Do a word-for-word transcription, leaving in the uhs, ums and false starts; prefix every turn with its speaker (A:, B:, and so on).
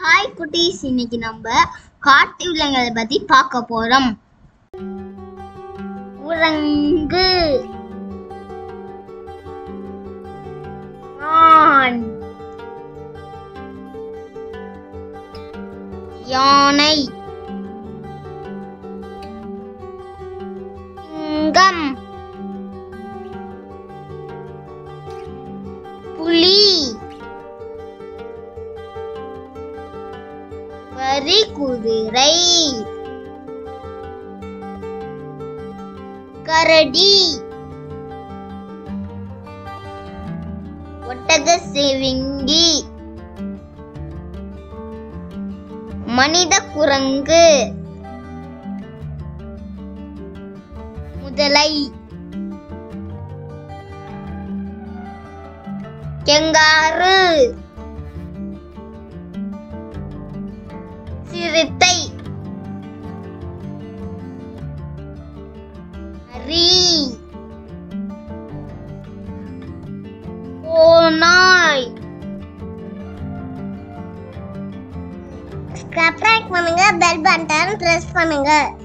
A: Hi குட்டீஸ், இன்னைக்கு நம்ம காட்டு விலங்குகளை பத்தி பார்க்க போறோம். குரங்கு, மான், யானை, சிங்கம், புலி, வரிக்குதிரை, கரடி, ஒட்டக சிவிங்கி, மனித குரங்கு, முதலை, கெங்காரு, சிறுத்தை, நரி, ஓநாய்.
B: சப்ஸ்கிரைப் பண்ணுங்க, பெல் பட்டன் பிரஸ் பண்ணுங்க.